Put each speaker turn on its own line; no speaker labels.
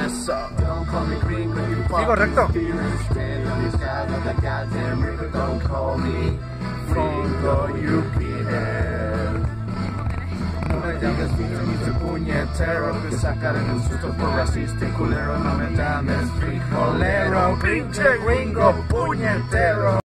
eso. ¿Digo recto? No me llames pinche puñetero, te sacaré un susto por racista y culero. No me llames frijolero, pinche gringo puñetero.